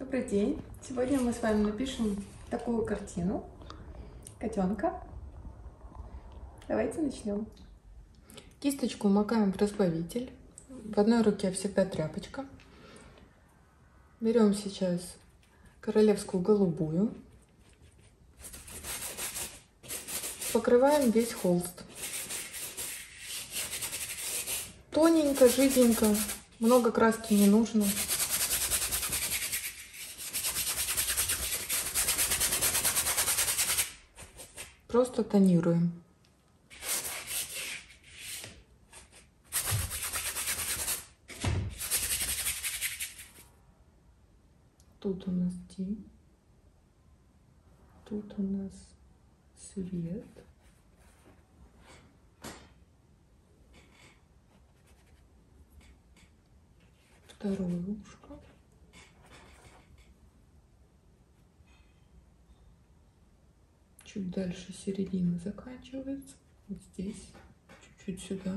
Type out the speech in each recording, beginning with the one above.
Добрый день! Сегодня мы с вами напишем такую картину котенка. Давайте начнем. Кисточку макаем в разбавитель. В одной руке всегда тряпочка. Берем сейчас королевскую голубую. Покрываем весь холст. Тоненько, жиденько, много краски не нужно. Просто тонируем. Тут у нас тень, тут у нас свет. Второе ушко. Чуть дальше середина заканчивается. Вот здесь, чуть-чуть сюда.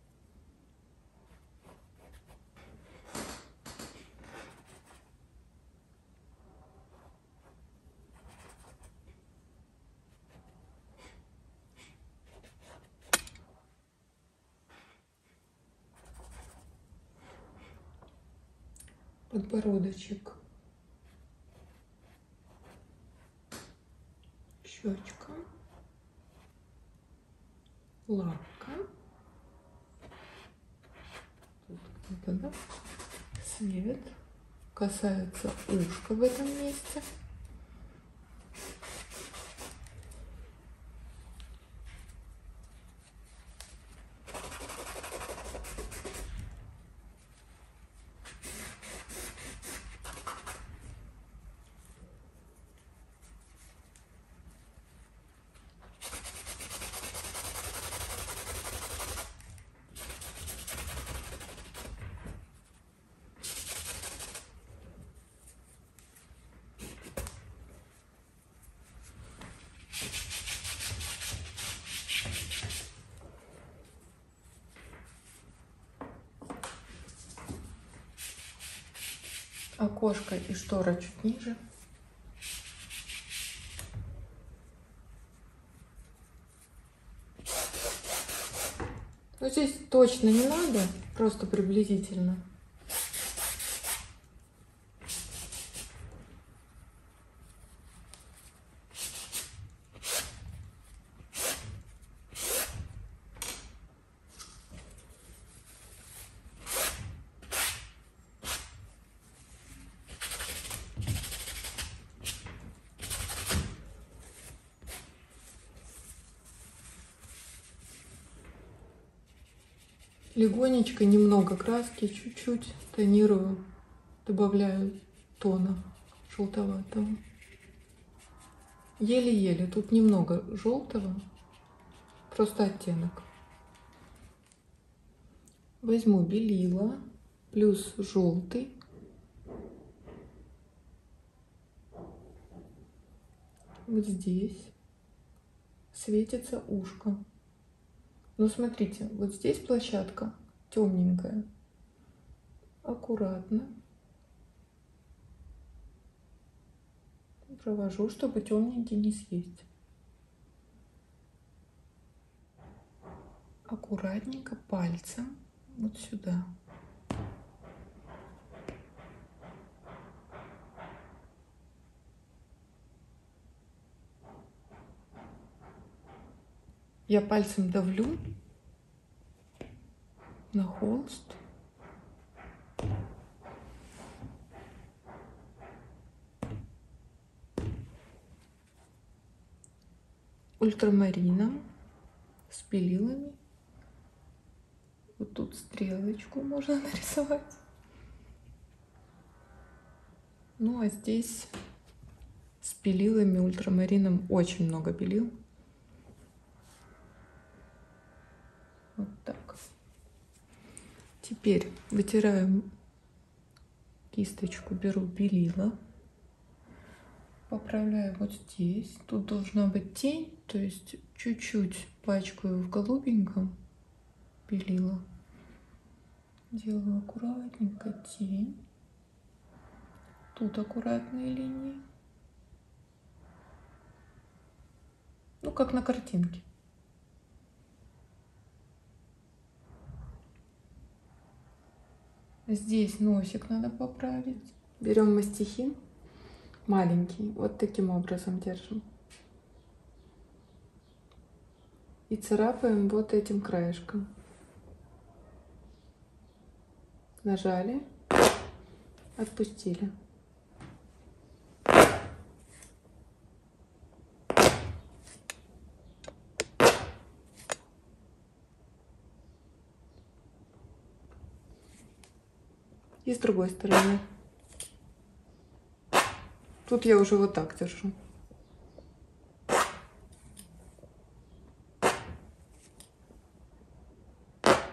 Подбородочек, щечка, лапка, тут где-то, да? Свет, касается ушка в этом месте. Окошко и штора чуть ниже. Но здесь точно не надо, просто приблизительно. Легонечко, немного краски, чуть-чуть тонирую, добавляю тона желтоватого. Еле-еле, тут немного желтого, просто оттенок. Возьму белила плюс желтый. Вот здесь светится ушко. Но смотрите, вот здесь площадка темненькая. Аккуратно провожу, чтобы темненький не съесть. Аккуратненько пальцем вот сюда. Я пальцем давлю на холст. Ультрамарином с белилами. Вот тут стрелочку можно нарисовать. Ну а здесь с белилами, ультрамарином, очень много белил. Вот так. Теперь вытираю кисточку, беру белила, поправляю вот здесь. Тут должна быть тень, то есть чуть-чуть пачкаю в голубеньком белила. — делаю аккуратненько тень. Тут аккуратные линии. Ну, как на картинке. Здесь носик надо поправить. Берем мастихин маленький, вот таким образом держим. И царапаем вот этим краешком. Нажали, отпустили. И с другой стороны. Тут я уже вот так держу.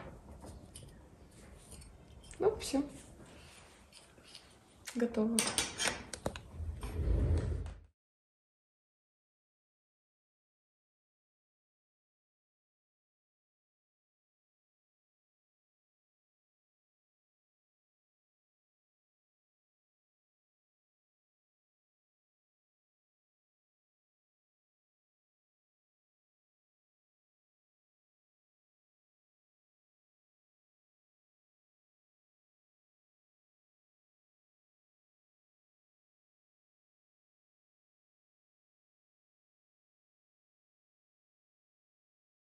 Ну, все. Готово.